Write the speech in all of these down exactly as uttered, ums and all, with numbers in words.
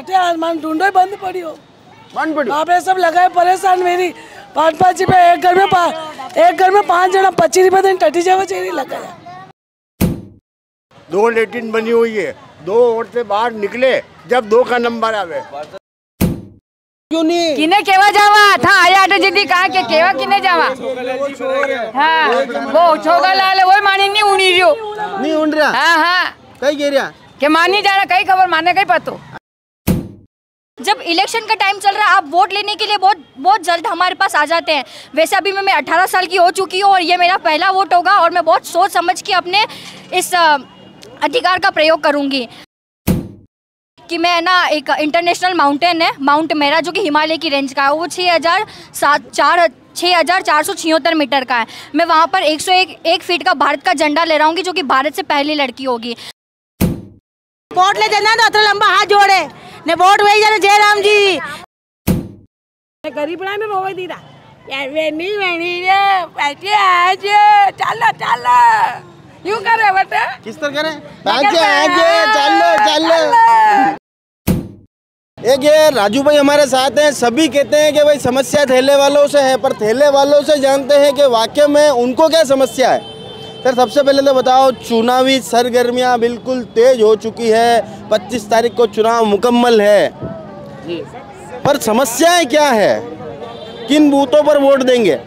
आटे आसमान ढूंढो बंद पड़ी हो, बंद पड़ी वहाँ पे सब लगाए परेशान मेरी पाँच पाँच रुपये एक घर में पा, एक घर में पाँच जना पच्चीस रुपये दिन टटी जावा चेरी लगाया। दो लेटिन बनी हुई है, दो औरतें बाहर निकले जब दो का नंबर आवे क्यों नहीं किने केवा जावा था आया आटे जिदी कहा के केवा किने जावा हाँ वो छोगा लाल वो मानी नहीं उड़ी रियो नहीं उड़ रहा हाँ हाँ कहीं कह रहा के मानी जा रहा कई खबर माने कई पतो। जब इलेक्शन का टाइम चल रहा है आप वोट लेने के लिए बहुत बहुत जल्द हमारे पास आ जाते हैं। वैसे अभी मैं मैं अठारह साल की हो चुकी हूँ और ये मेरा पहला वोट होगा और मैं बहुत सोच समझ के अपने इस अधिकार का प्रयोग करूँगी कि मैं ना एक इंटरनेशनल माउंटेन है माउंट मेरा जो कि हिमालय की रेंज का है, वो छः हज़ार सात चार छः हज़ार चार सौ छिहत्तर मीटर का है। मैं वहाँ पर एक सौ एक एक फीट का भारत का झंडा ले रहा हूँ जो कि भारत से पहली लड़की होगी। वोट ले जाना तो लंबा हाथ जोड़े ने वोट वही जाने जय राम जी। गरीब बड़ा में रोवे दीदा यार वेनी वेनी रे पैसे आज चलो चलो यूं करे बेटा किस तरह करे पैसे आज चलो चलो। एक ये राजू भाई हमारे साथ हैं। सभी कहते हैं कि भाई समस्या ठेले वालों से है, पर ठेले वालों से जानते हैं कि वाकई में उनको क्या समस्या है। सर सबसे पहले तो बताओ, चुनावी सरगर्मियां बिल्कुल तेज हो चुकी है, पच्चीस तारीख को चुनाव मुकम्मल है जी, पर समस्याएं क्या है, किन बूथों पर वोट देंगे?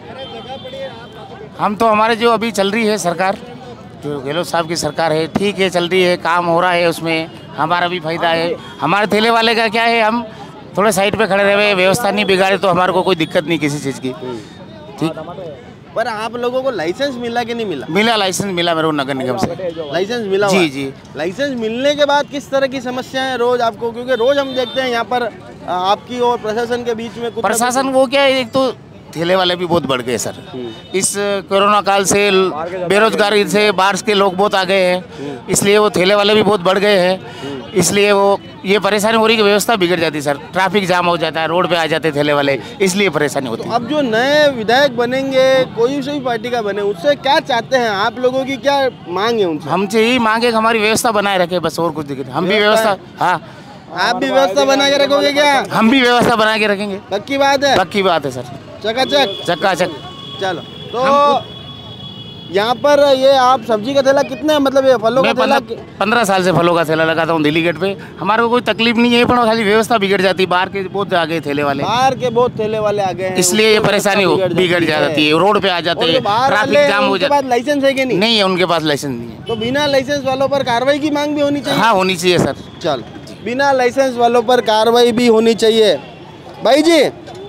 हम तो हमारे जो अभी चल रही है सरकार, जो गहलोत साहब की सरकार है, ठीक है चल रही है, काम हो रहा है, उसमें हमारा भी फायदा है। हमारे ठेले वाले का क्या है, हम थोड़े साइड पे खड़े रहे, व्यवस्था नहीं बिगाड़े तो हमारे को कोई दिक्कत नहीं किसी चीज़ की। ठीक, पर आप लोगों को लाइसेंस मिला कि नहीं मिला? मिला, लाइसेंस मिला मेरे को नगर निगम से। लाइसेंस मिला? जी जी। लाइसेंस मिलने के बाद किस तरह की समस्याएं रोज आपको, क्योंकि रोज हम देखते हैं यहाँ पर आपकी और प्रशासन के बीच में कुछ प्रशासन वो क्या है, एक तो ठेले वाले भी बहुत बढ़ गए सर, इस कोरोना काल से बेरोजगारी से बाहर के लोग बहुत आ गए हैं, इसलिए वो ठेले वाले भी बहुत बढ़ गए हैं, इसलिए वो ये परेशानी हो रही है कि व्यवस्था बिगड़ जाती है सर, ट्रैफिक जाम हो जाता है, रोड पे आ जाते हैं ठेले वाले, इसलिए परेशानी होती है। तो अब जो नए विधायक बनेंगे, कोई सी भी पार्टी का बने, उससे क्या चाहते हैं आप लोगों की, क्या मांग है उनसे? हमसे यही मांग है कि हमारी व्यवस्था बनाए रखे, बस और कुछ दिक्कत। हम भी व्यवस्था, हाँ आप भी व्यवस्था बना के रखोगे क्या? हम भी व्यवस्था बना के रखेंगे, पक्की बात है? पक्की बात है सर, चकाचक चकाचक। चलो तो यहाँ पर ये आप सब्जी का ठेला कितने, मतलब ये फलों का ठेला? पंद्रह साल से फलों का ठेला लगाता हूँ दिल्ली गेट पे, हमारे को कोई तकलीफ नहीं है, पर खाली व्यवस्था बिगड़ जाती है, बाहर के बहुत आ गए ठेले वाले, बाहर के बहुत ठेले वाले आ गए हैं, इसलिए ये परेशानी बिगड़ जाती है, रोड पे आ जाते हैं, ट्रैफिक जाम हो जाता है। लाइसेंस है कि नहीं? नहीं है उनके पास, लाइसेंस नहीं है। तो बिना लाइसेंस वालों पर कार्रवाई की मांग भी होनी चाहिए? हाँ होनी चाहिए सर। चल, बिना लाइसेंस वालों पर कार्रवाई भी होनी चाहिए। भाई जी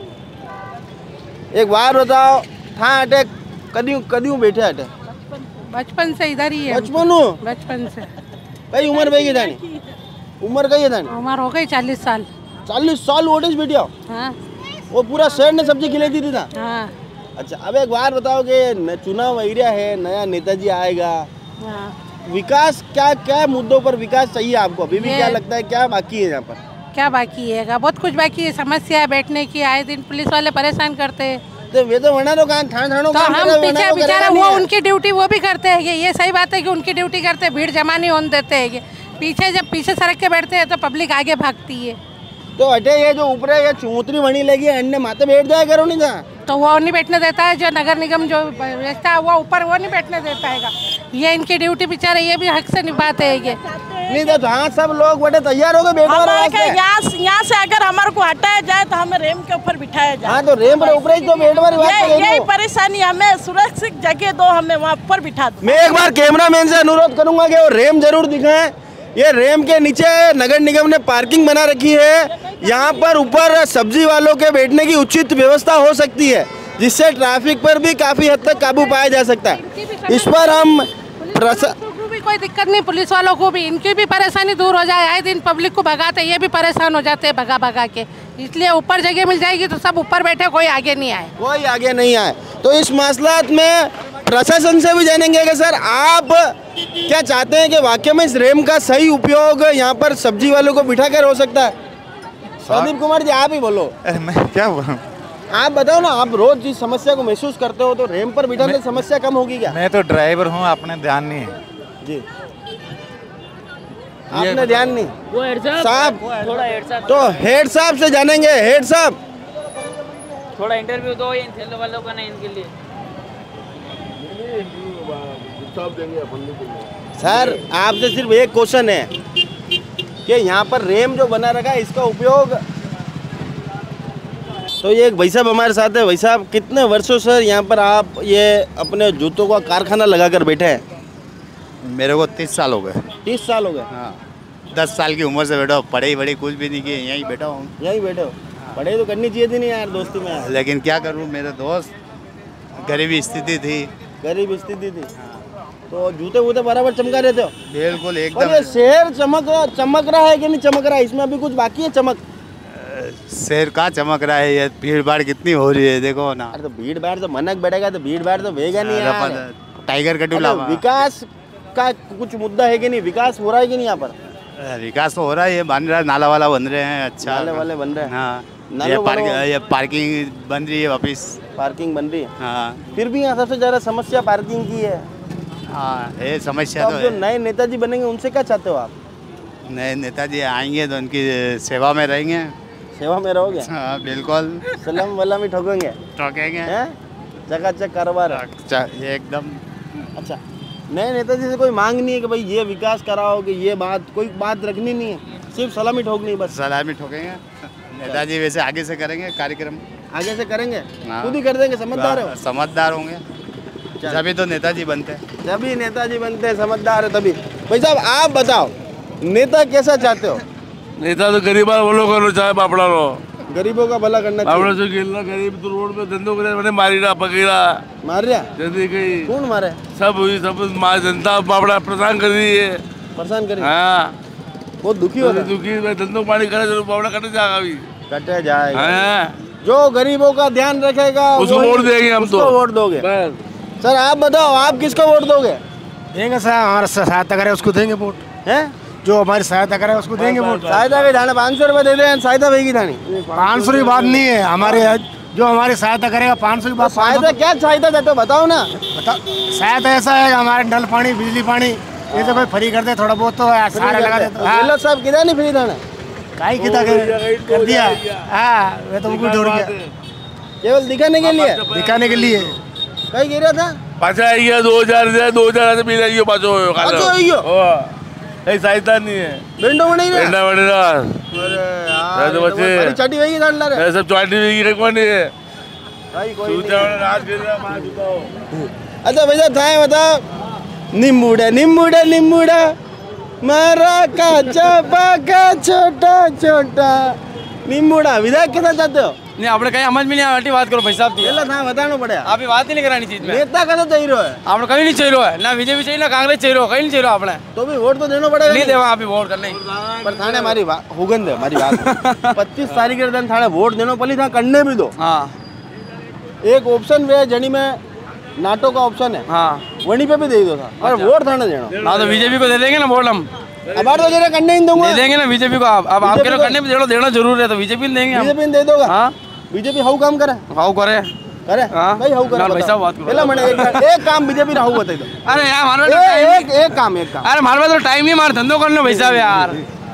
एक बार बताओ, हाँ अटैक कद्यू कद्यू बैठे अटैक? बचपन से इधर ही है। बचपन बचपन से। कई उम्र भाई की जानी? उम्र कई है जानी? उम्र हो गई चालीस साल। चालीस साल वोटेज बैठिया? हाँ। वो पूरा शहर ने सब्जी खिलाई दी थी ना? हाँ। अच्छा, अब एक बार बताओ कि चुनाव एरिया है, नया नेताजी आएगा, हाँ। विकास क्या क्या मुद्दों पर विकास चाहिए आपको? अभी भी क्या लगता है, क्या बाकी है यहाँ पर? क्या बाकी है? बहुत कुछ बाकी है, समस्या है बैठने की, आए दिन पुलिस वाले परेशान करते हैं। तो वे तो वना तो काम थान थानों तो हम पीछे बेचारा वो उनकी ड्यूटी वो भी करते हैं, ये सही बात है कि उनकी ड्यूटी करते हैं, भीड़ जमा नहीं होने देते हैं, पीछे जब पीछे सड़क के बैठते हैं तो पब्लिक आगे भागती है। तो अटे ये जो ऊपर ये चूतरी बनी लगी है, अन्य माथे बैठ जाए करो नहीं था, तो वो नहीं बैठने देता है, जो नगर निगम जो बेचता है वो ऊपर वो नहीं बैठने देता है, ये इनकी ड्यूटी बेचारे ये भी हक से निभाते हैं। ये नहीं तो हाँ सब लोग बड़े तैयार हो गए बैठने, यहाँ यहाँ से अगर हमारे को हटाया जाए तो हमें रेम के ऊपर बिठाया जाए। हाँ तो रेम पर ऊपर ही तो बैठने, यही परेशानी, हमें सुरक्षित जगह दो, हमें वहाँ पर बिठा दो। मैं एक बार कैमरामैन से अनुरोध करूंगा कि वो रेम जरूर दिखाएं। ये रेम के नीचे नगर निगम ने पार्किंग बना रखी है, यहाँ पर ऊपर सब्जी वालों के बैठने की उचित व्यवस्था हो सकती है, जिससे ट्रैफिक पर भी काफी हद तक काबू पाया जा सकता है। इस पर हम भी कोई दिक्कत नहीं, पुलिस वालों को भी इनकी भी परेशानी दूर हो जाए, आए दिन पब्लिक को भगाते, ये भी परेशान हो जाते हैं भगा भगा के, इसलिए ऊपर जगह मिल जाएगी तो सब ऊपर बैठे, कोई आगे नहीं आए, कोई आगे नहीं आए। तो इस मसलात में प्रशासन से भी जानेंगे कि सर आप क्या चाहते हैं कि वाकई में इस रेम का सही उपयोग यहाँ पर सब्जी वालों को बिठा कर हो सकता है? प्रदीप कुमार जी आप ही बोलो। मैं क्या बोलूं? आप बताओ ना, आप रोज जिस समस्या को महसूस करते हो, तो रेम पर बिठाने से समस्या कम होगी क्या? मैं तो ड्राइवर हूँ, आपने ध्यान नहीं है जी। आपने ध्यान नहीं? वो हेड साहब साहब थोड़ा हेड साहब तो हेड साहब से जानेंगे। हेड साहब थोड़ा इंटरव्यू दो इन ठेले वालों का, नहीं इनके लिए। सर आपसे सिर्फ एक क्वेश्चन है कि यहाँ पर रेम जो बना रखा है इसका उपयोग, तो ये एक भाई साहब हमारे साथ है। भाई साहब कितने वर्षों से यहाँ पर आप ये अपने जूतों का कारखाना लगाकर बैठे हैं? मेरे को तीस साल हो गए। तीस साल हो गए? हाँ, दस साल की उम्र से बैठा हूँ, पढ़ाई बड़ी कुछ भी नहीं की, यहीं बैठा हूँ। यहीं बैठे हो? पढ़ाई तो करनी चाहिए थी नहीं यार दोस्ती में। लेकिन क्या करूँ, मेरे दोस्त गरीबी स्थिति थी। गरीब स्थिति थी तो जूते वूते बराबर चमका रहते हो? बिल्कुल और एकदम। ये शहर चमक चमक रहा है कि नहीं चमक रहा है? इसमें अभी कुछ बाकी है चमक? शहर का चमक रहा है, ये भीड़ भाड़ कितनी हो रही है देखो ना। अरे तो भीड़ भाड़ तो मनक बढ़ेगा तो भीड़ भाड़ तो भेगा नहीं यार। टाइगर का अरे टूला विकास का कुछ मुद्दा है कि नहीं? विकास हो रहा है कि नहीं यहाँ पर? विकास तो हो रहा है, ये बन रहा है, नाला वाला बन रहे हैं। अच्छा नाले वाले बन रहे हैं। हाँ, नाले ये वालों- पार्क ये पार्किंग बन रही है वापिस। पार्किंग बन रही है? हाँ फिर भी यहाँ सबसे ज्यादा समस्या पार्किंग की है। हाँ, ये तो समस्या अब तो जो है। नए नेताजी बनेंगे उनसे क्या चाहते हो आप? नए नेताजी आएंगे तो उनकी सेवा में रहेंगे। सेवा में रहोगे? हाँ बिल्कुल। सलाम वलामी ठोकेंगे? ठोकेंगे। हैं? चकाचक कारोबार है। अच्छा, ये एकदम। अच्छा, नए नेताजी से कोई मांग नहीं है कि भाई ये विकास कराओ, कि ये बात, कोई बात रखनी नहीं है, सिर्फ सलामी ठोकनी है बस? सलामी ठोकेंगे। नेताजी वैसे आगे से करेंगे कार्यक्रम, आगे से करेंगे? हाँ। खुद ही कर देंगे? समझदार हो? समझदार होंगे जभी तो नेताजी बनते हैं। जभी नेताजी बनते हैं, समझदार है तभी। भाई साहब आप बताओ, नेता कैसा चाहते हो? नेता तो गरीब बोलो करो, चाहे पापड़ा लो, गरीबों का भला करना पापड़ा चाहिए। जो खेलना गरीब तो रोड पे धंधो करे मैंने मारी रहा पकड़ा मार रहा? जल्दी गई कौन मारे? सब हुई सब मार जनता पापड़ा परेशान कर रही है। परेशान करें? हाँ बहुत दुखी होता है। दुखी मैं धंधो पानी करे तो पापड़ा कट जाएगा अभी, कटे जाएगा। हाँ जो गरीबों का ध्यान रखेगा उसको वही- वोट देंगे हम तो। उसको वोट दोगे? बस सर आप बताओ, आप किसको वोट दोगे? देंगे साहब, हमारा सहायता करे उसको देंगे वोट। हैं? जो हमारी सहायता करे उसको देंगे वोट। सहायता के थाने पाँच सौ रुपये दे दें, सहायता भाई की थानी पाँच सौ की बात नहीं है, हमारे जो हमारी सहायता करेगा पाँच सौ की बात। सहायता क्या सहायता देते हो बताओ ना? बता, सहायता ऐसा है हमारे नल पानी बिजली पानी ये तो कोई फ्री कर दे, थोड़ा बहुत तो है, सारा लगा देते। हाँ। साहब किधर नहीं फ्री थाना? काई कितना कर दिया? हाँ, वे तो उनको ढूंढ गया केवल दिखाने के लिए? दिखाने के लिए। कहीं गिरा था? पाचा आई गया दो हजार दे दो हजार से मिल रही पाचो पाचो आई हो? नहीं सहायता नहीं है। बेंडो में नहीं रहा? बेंडा बने रहा। अरे यार, तो बच्चे बड़ी चाटी वही की डाल रहा है। सब चाटी की रखवानी है। भाई कोई सूचा वाला राज कर रहा मार चुका हो। अच्छा भैया थाए बताओ, निम्बूड़ा निम्बूड़ा निम्बूड़ा मारा काचा पाका छोटा छोटा निम्बूड़ा विधायक के साथ चाहते हो? नहीं આપણે કઈ સમજ में नहीं आती बात करो भाई साहब थी पहला था बताना पड़ेगा। आप बात ही नहीं करानी चीज में नेता का तो चाहिए है, આપણે કઈ नहीं चाहिए है ना बीजेपी चाहिए ना कांग्रेस चाहिए कहीं नहीं चाहिए આપણે तो भी वोट तो देना पड़ेगा। नहीं देवा अभी वोट करने पर थाने मारी बात हुगंद है, मारी बात पच्चीस तारीख के दिन थाने वोट देना पड़ी था, करने भी दो। हाँ एक ऑप्शन वे जनी में नाटो का ऑप्शन है, हाँ वहीं पे भी दे दो था, पर वोट थाने देना। हाँ तो बीजेपी को दे देंगे ना वोट हम, अब तो जरा करने ही दूंगा। दे देंगे ना बीजेपी को। आप अब आपके लोग करने में देना देना जरूर है तो बीजेपी में देंगे हम। बीजेपी में दे दोगा? हाँ बीजेपी हाउ काम करे? हाउ करे करे हाँ भाई हाउ करे? लाल भाई साहब बात करो। पहला मैंने एक एक काम बीजेपी हाउ बताई दो। अरे यार हमारे ए, पास टाइम एक एक काम एक काम अरे हमारे पास तो टाइम ही हमारा धंधो करने भाई साहब यार।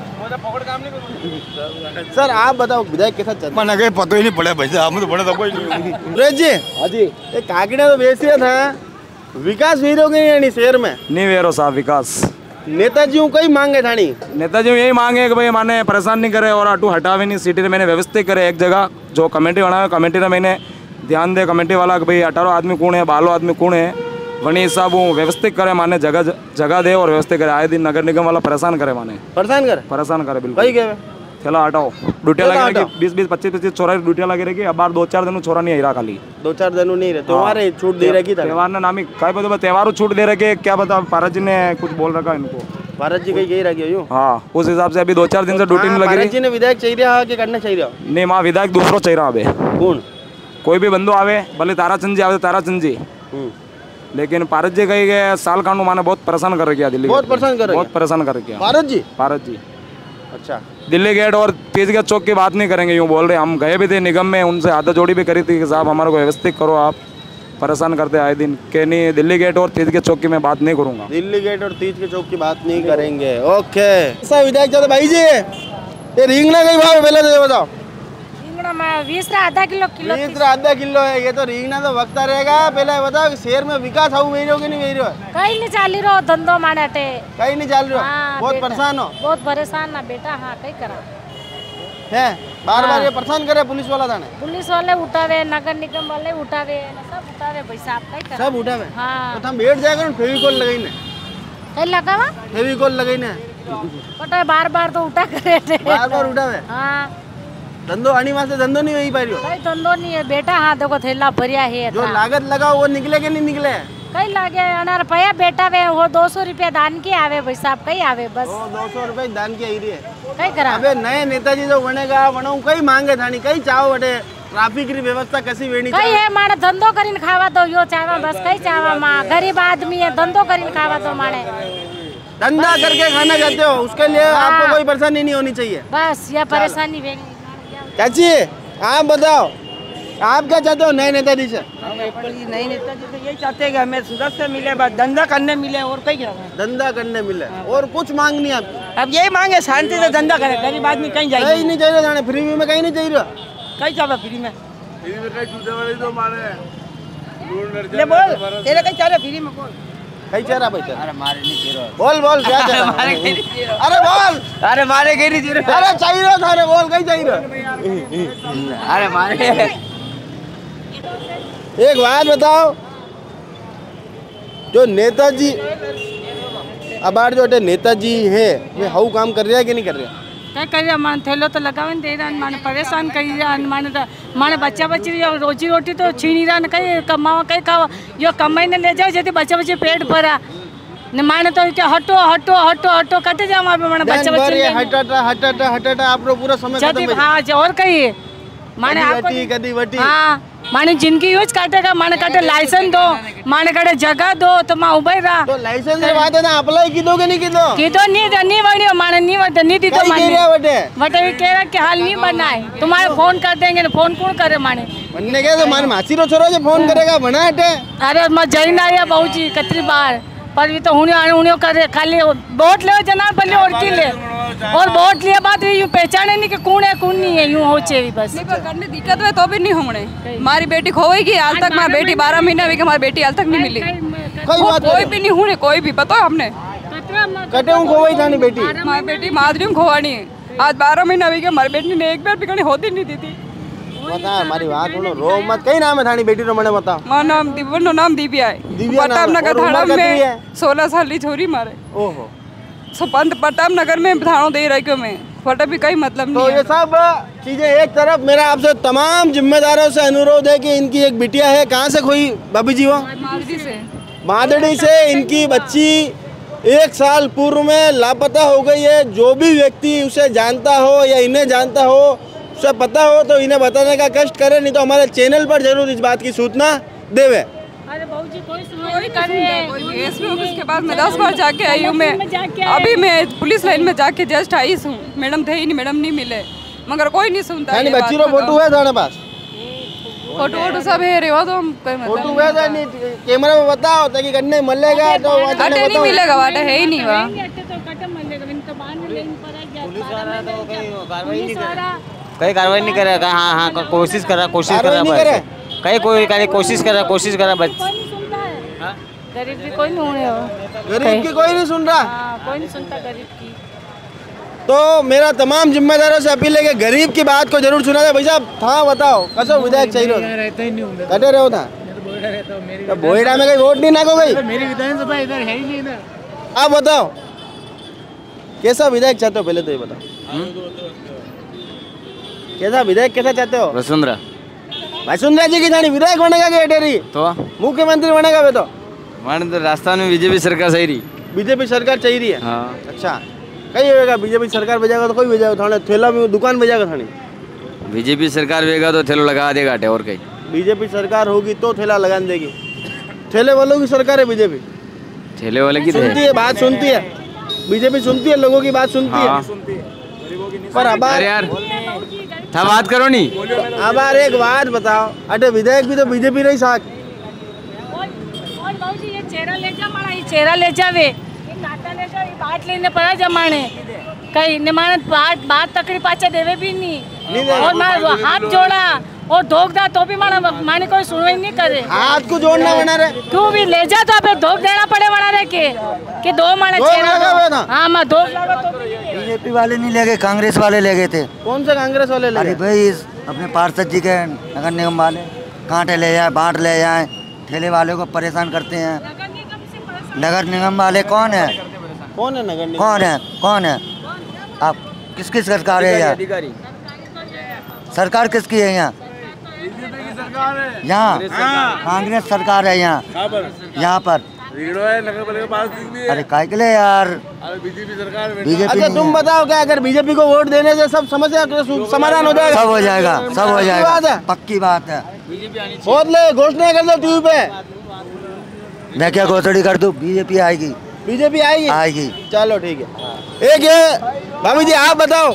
सर आप बताओ विधायक के साथ चलते? मैंने कहीं पता ही नहीं पड़ा भाई साहब, मुझे पड़ा था कोई नहीं। सुरेश जी, हाँ जी, ये काकड़ा तो बेसियत है, विकास वीरोगे यानी शहर में नहीं वेरो साहब विकास नेताजी कई मांगे थानी नेताजी यही मांगे कि भाई माने परेशान नहीं करे और आटू हटावे नहीं, सिटी मैंने व्यवस्थित करे एक जगह जो कमेटी बनावे कमेटी ने मैंने ध्यान दे कमेटी वाला कि भाई अठारह आदमी कौन है बालो आदमी कौन है वनी हिसाब वो व्यवस्थित करे माने जगह जगह दे और व्यवस्थित करे। आए दिन नगर निगम वाला परेशान करे माने परेशान करे परेशान करे भाई बिल्कुल। क्या चलो हटाओ ड्यूटिया लगे रहेगी बीस बीस पच्चीस पच्चीस छोरा ड्यूटिया लगे रहेगी। अब बार दो चार दिन छोरा नहीं आ रहा खाली दो चार दिन नहीं रहे तुम्हारे छूट दे रखी था त्यौहार ने नामी क्या पता त्यौहारों छूट दे रखे क्या पता पारा जी ने कुछ बोल रखा इनको भारत जी कहीं यही रखी यूँ। हाँ उस हिसाब से अभी दो चार दिन से ड्यूटी नहीं लगी भारत रही। जी ने विधायक चाहिए रहा कि करना चाहिए रहा नहीं माँ विधायक दूसरो चाहिए रहा अबे कौन कोई भी बंदो आवे भले ताराचंद जी आवे ताराचंद जी लेकिन पारस जी कही गए साल कांडू माने बहुत परेशान कर रखा दिल्ली बहुत परेशान कर बहुत परेशान कर रखा भारत जी भारत जी। अच्छा दिल्ली गेट और तेज गेट चौक की बात नहीं करेंगे यूँ बोल रहे हम गए भी थे निगम में उनसे हाथ जोड़ी भी करी थी कि साहब हमारे को व्यवस्थित करो आप परेशान करते आए दिन के नहीं। दिल्ली गेट और तीज के चौक की मैं बात नहीं करूंगा। दिल्ली गेट और तीज के चौक की बात नहीं करेंगे। ओके ऐसा विधायक चाहते भाई जी ये રીંગણા કઈ ભાવ પહેલા તો बताओ। રીંગણા में વીસ रा आधा किलो किलो વીસ रा आधा किलो है। ये तो રીંગણા तो वक्ता रहेगा। पहले बताओ कि शहर में विकास आऊ वेई रहो कि नहीं वेई रहो? कहीं नहीं चाली रहो धंधो माटे कहीं नहीं चाल रहो। बहुत परेशान हो? बहुत परेशान ना बेटा। हाँ कहीं करा है बार बार ये परेशान करे पुलिस वाला थाने। पुलिस वाले उठावे नगर निगम वाले उठावे सब उठावे भाई साहब कहीं करा सब उठावे। हाँ तो हम बैठ जाएगा फेविकॉल लगाईने कहीं लगावा फेविकॉल लगाईने पता है बार बार तो उठा करे थे। बार बार उठावे। हाँ धंधो आनी वास्ते धंधो नहीं वही पाई कहीं धंधो नहीं है बेटा। हाँ देखो थैला भरिया है जो लागत लगाओ वो निकले के नहीं निकले कहीं लागे अनार रुपया बेटा वे वो दो सौ रुपया दान के आवे भाई साहब कहीं आवे बस दो सौ रुपये दान की आई रही है कहीं करा। अबे नए नेताजी जो बनेगा बनाऊ कहीं मांगे थानी कहीं चाहो बटे ट्रैफिक की व्यवस्था कैसी वेणी कहीं है माने धंधो करीन खावा दो यो चावा बस कहीं चावा माँ गरीब आदमी है धंधो करीन खावा दो माने धंधा करके खाना चाहते हो उसके लिए आपको कोई परेशानी नहीं होनी चाहिए बस यह परेशानी चाची आप बताओ आप क्या चाहते हो नए नेताजी से? नए नेताजी तो यही चाहते हैं कि हमें सुरक्षा मिले बस धंधा करने मिले और कहीं क्या धंधा करने मिले और कुछ मांग नहीं आपकी। अब यही मांगे शांति से धंधा करे गरीब आदमी कहीं जाए कहीं नहीं चाहिए जाने फ्री में कहीं नहीं चाहिए कहीं जावे फ्री में फ्री में कहीं छूटे वाली तो मारे ले बोल तेरे कहीं चाहे फ्री में बोल कहीं चाह रहा भाई अरे मारे नहीं चाहिए बोल बोल क्या चाह रहा अरे बोल अरे मारे कहीं नहीं चाहिए अरे चाहिए था अरे बोल कहीं चाहिए अरे मारे एक बात बताओ जो नेताजी अब जो नेताजी है वे हाउ काम कर रहा है कि नहीं कर रहा? क्या कर रहा मान थैलो तो लगावे दे रहा माने परेशान कर रहा माने माने बच्चा बच्ची रोजी रोटी तो छीनी रहा न कहीं कमावा कहीं खावा यो कमाई ने ले जाओ जैसे बच्चा बच्चे पेट भरा न माने तो क्या हटो हटो हटो हटो कटे जाओ वहाँ पे माने बच्चा बच्चे हटाटा हटाटा हटाटा आप लोग पूरा समय खत्म। हाँ और कहीं माने वटी कदी वटी हाँ माने जिनकी यूज काटेगा माने काटे लाइसेंस दो माने काटे जगह दो तो माँ उभय रहा तो लाइसेंस के बाद है ना अप्लाई की दो कि नहीं की दो की दो नहीं दो नहीं वही माने नहीं वटे नहीं दी तो माने वटे वटे कह रहा कि हाल नहीं बनना है तुम्हारे फोन कर देंगे ना फोन कौन करे माने बनने के तो माने मासी रो छोरो जो फोन करेगा बना हटे अरे मैं जैन आया बहू जी कतरी बार पर भी तो हुने हुने करे खाली वोट ले जना पहले और की ले और वोट लिया बाद यूँ पहचाने नहीं कि कौन है कौन नहीं है यूँ हो चाहिए बस नहीं पर करने दिक्कत है तो भी नहीं होने हमारी बेटी खोएगी हाल तक हमारी बेटी बारह महीने हुई हमारी बेटी हाल तक नहीं मिली कोई भी नहीं होने कोई भी पता हमने कटे हूँ खोई था नहीं बेटी हमारी बेटी माधुरी खोवानी है आज बारह महीना हुई हमारी बेटी ने एक बार भी कहीं होती नहीं दी थी बता हमारी बात बोलो रो मत कई नाम है थानी बेटी रो मने बता मां नाम दिव्या नाम दिव्या है प्रताप नगर थाना में सोलह साल की छोरी मारे ओहो सुपंत प्रताप नगर में थाना दे रही क्यों मैं फोटा भी कहीं मतलब नहीं तो ये सब चीजें एक तरफ मेरा आपसे तमाम जिम्मेदारों से अनुरोध है कि इनकी एक बिटिया है कहाँ से कोई बाबी जी वो मादड़ी से मादड़ी से इनकी बच्ची एक साल पूर्व में लापता हो गई है। जो भी व्यक्ति उसे जानता हो या इन्हें जानता हो उसे पता हो तो इन्हें बताने का कष्ट करे नहीं तो हमारे चैनल पर जरूर इस बात की सूचना देवे। अरे बहू जी कोई कोई करे एसपी ऑफिस के पास मैं दस बार जाके आई हूँ मैं अभी मैं पुलिस लाइन में जाके जस्ट आई हूँ मैडम थे ही नहीं मैडम नहीं मिले मगर कोई नहीं सुनता है। बच्ची रो फोटो है थाने पास फोटो वोटो सब है रे वो तो हम फोटो है तो नहीं कैमरा में बताओ ताकि करने मिलेगा तो अटे नहीं मिलेगा वाटे है ही नहीं वा कहीं कार्रवाई नहीं करेगा। हाँ हाँ कोशिश कर रहा कोशिश कर रहा कहीं कोई कहीं कोशिश कर रहा कोशिश कर रहा बच्चे गरीब की कोई नहीं होने गरीब की कोई नहीं सुन रहा कोई नहीं सुनता गरीब की। तो मेरा तमाम जिम्मेदारों से अपील है कि गरीब की बात को जरूर सुना दे। भाई साहब था बताओ कसो विधायक चाहिए कटे रहो था तो बोईडा में कहीं वोट नहीं नाको गई मेरी विधानसभा इधर है ही नहीं ना। आप बताओ कैसा विधायक चाहते हो पहले तो ये बताओ कैसा विधायक कैसा चाहते हो? वसुंधरा वसुंधरा जी की जानी विधायक बनेगा कि एटेरी तो मुख्यमंत्री बनेगा वे तो मान तो राजस्थान में बीजेपी सरकार सही रही बीजेपी सरकार चाहिए रही है। हाँ अच्छा कहीं होगा बीजेपी सरकार भेजेगा तो कोई भेजेगा थाने थैला में दुकान भेजेगा थाने बीजेपी सरकार भेजेगा तो थैला लगा देगा और कहीं बीजेपी सरकार होगी तो थैला लगा देगी। ठेले वालों की सरकार है बीजेपी ठेले वाले की सुनती है बात सुनती है बीजेपी सुनती है लोगों की बात सुनती हाँ। है पर अब यार था बात करो नहीं अब यार एक बात बताओ अटे विधायक भी तो बीजेपी रही साथ केरा ले जावे नाता ले जावे बात लेने पड़ा जमाने कहीं ने माने बात बात तकड़ी पाचा देवे भी नहीं और मैं हाथ जोड़ा और धोख दा तो भी माना माने कोई सुनवाई नहीं करे। हाथ को जोड़ना बना रहे क्यों भी ले जा तो आप धोख देना पड़े बना रहे के कि दो माने चेहरा हाँ मैं धोख लगा तो बीजेपी वाले नहीं ले गए, कांग्रेस वाले ले गए थे। कौन से कांग्रेस वाले ले अरे भाई अपने पार्षद जी के नगर निगम वाले कांटे ले जाए बांट ले जाए ठेले वाले को परेशान करते हैं। नगर निगम वाले कौन है कौन है नगर निगम कौन है कौन है आप किसकी सरकार है यहाँ सरकार किसकी है यहाँ यहाँ कांग्रेस सरकार है यहाँ यहाँ पर अरे काय के लिए यार बीजेपी सरकार बीजेपी। अच्छा तुम बताओ क्या अगर बीजेपी को वोट देने से सब समस्या समाधान हो जाएगा? सब हो जाएगा सब हो जाएगा पक्की बात है। वोट ले घोषणा कर दो टीवी पे। मैं क्या घोषणा कर दूं बीजेपी आएगी बीजेपी आएगी आएगी चलो ठीक है। एक ये भाभी जी आप बताओ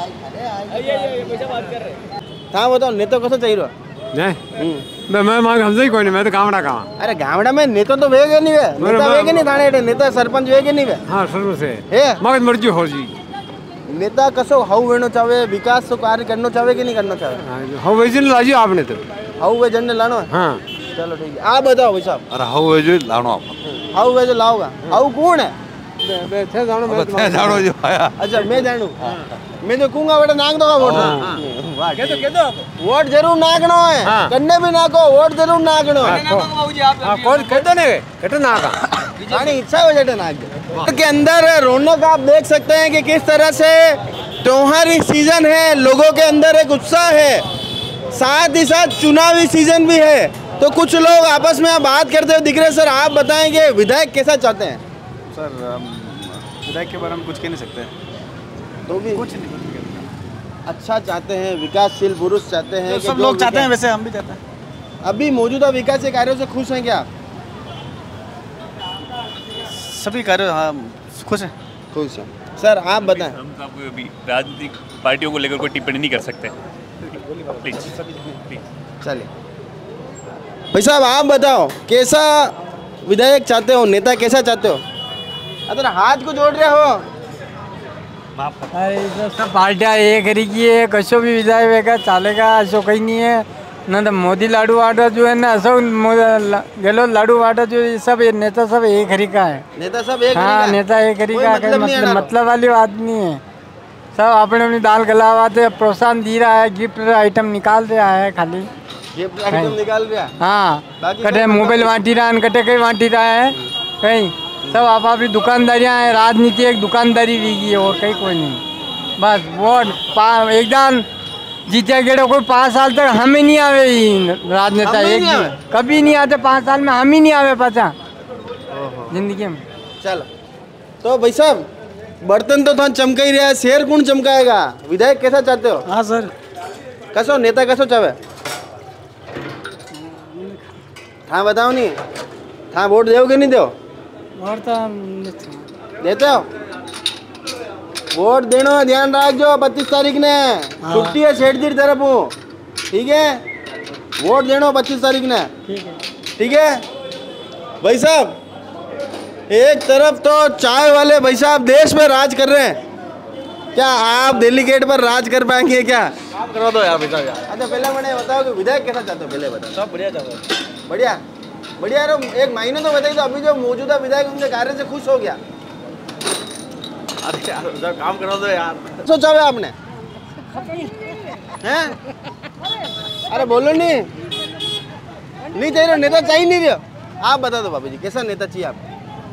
हाँ बताओ नेता कैसा चाहिए नहीं मैं मांग हमसे ही कोई नहीं मैं तो गामड़ा का अरे गामड़ा में नेता तो वेगे नहीं वे नेता वेगे नहीं थाने नेता सरपंच वेगे नहीं वे हाँ सरपंच से हे मगज मर्जी हो जी नेता कसो हाउ वेणो चाहे विकास तो कार्य करनो चाहे कि नहीं करना चाहे हाउ वेजन लाजी आपने तो हाउ वेजन ने लानो हाँ चलो ठीक है आप बताओ भाई साहब। अरे हाउ वेजन लानो आप हाउ वेजन लाओगा हाउ कौन है मैं थे जानो मैं जानो जो आया अच्छा मैं जानू मैं जो कहूंगा बेटा नाक दो वोट वाह कह दो कह दो वोट जरूर नाकनो है कन्ने भी नाको वोट जरूर नाकनो है हां कौन कह दो ने कट नाका यानी इच्छा हो जाए नाक के अंदर रौनक आप देख सकते हैं कि किस तरह से त्योहारी सीजन है लोगों के अंदर एक उत्साह है साथ ही साथ चुनावी सीजन भी है तो कुछ लोग आपस में बात करते हुए दिख रहे हैं। सर आप बताएंगे विधायक कैसा चाहते हैं? सर विधायक के बारे में कुछ कह नहीं सकते तो भी कुछ नहीं अच्छा चाहते हैं विकासशील पुरुष चाहते हैं तो सब लोग चाहते हैं वैसे हम भी चाहते हैं। अभी मौजूदा विकास के कार्यों से खुश हैं क्या? सभी कार्य हाँ खुश हैं खुश हैं। सर आप बताएं। हम आपको अभी राजनीतिक पार्टियों को लेकर कोई टिप्पणी नहीं कर सकते प्लीज चलिए भाई साहब आप बताओ कैसा विधायक चाहते हो नेता कैसा चाहते हो? अगर हाथ को जोड़ रहे हो अरे तो सब पार्टियाँ एक की है कशो भी विधायक वेगा चलेगा ऐसा कहीं नहीं है ना तो मोदी लाडू वाटा जो है ना सब गहलोत लाडू वाटा जो सब ये नेता सब एक हरी का है नेता सब एक हाँ नेता एक हरी का मतलब, मतलब, मतलब वाली बात नहीं है सब अपने अपनी दाल गलावाते प्रोत्साहन दे रहा है गिफ्ट आइटम निकाल रहा है खाली गिफ्ट आइटम निकाल रहा है हाँ कटे मोबाइल बांटी रहा है कटे कहीं बांटी रहा है कहीं सब आप अपनी दुकानदारियाँ हैं राजनीति एक दुकानदारी रहेगी और कहीं कोई नहीं बस वोट एकदम जीते गेड़े कोई पाँच साल तक हम ही नहीं आवे राजनेता एक दिन कभी नहीं आते पाँच साल में हम ही नहीं आवे पाचा जिंदगी में। चलो तो भाई साहब बर्तन तो था चमका ही रहा है शेर कौन चमकाएगा विधायक कैसा चाहते हो? हाँ सर कसो नेता कसो चाहे हाँ बताओ नहीं हाँ वोट दोगे नहीं दो देते हो वोट देनो ध्यान रखो पच्चीस तारीख ने छुट्टी है सेठ जी तरफ ठीक है वोट देनो पच्चीस तारीख ने ठीक है भाई साहब। एक तरफ तो चाय वाले भाई साहब देश में राज कर रहे हैं क्या आप दिल्ली गेट पर राज कर पाएंगे क्या? करा दो यार भाई साहब। अच्छा पहले मैंने बताओ कि विधायक कैसा चाहते हो पहले बताओ। सब बढ़िया चाहते हो बढ़िया बढ़िया यार एक महीने तो बताइए तो अभी जो मौजूदा विधायक उनके कार्य से खुश हो गया? अरे यार काम करा दो यार सोचा है आपने हैं? अरे बोलो नहीं नहीं चाहिए नेता चाहिए नहीं रहे आप बता दो बाबू जी कैसा नेता चाहिए आप?